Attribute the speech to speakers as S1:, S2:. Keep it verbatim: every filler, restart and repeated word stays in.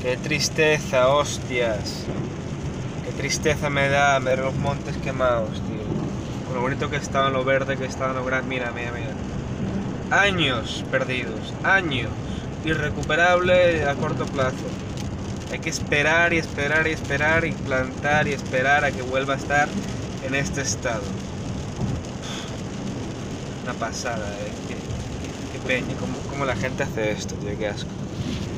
S1: Qué tristeza, hostias. Qué tristeza me da ver los montes quemados, tío. Con lo bonito que estaba, lo verde que estaba, lo grande. Mira, mira, mira. Años perdidos, años. Irrecuperable a corto plazo. Hay que esperar y esperar y esperar y plantar y esperar a que vuelva a estar en este estado. Una pasada, eh. Qué, qué, qué peña. ¿Cómo, cómo la gente hace esto, tío? Qué asco.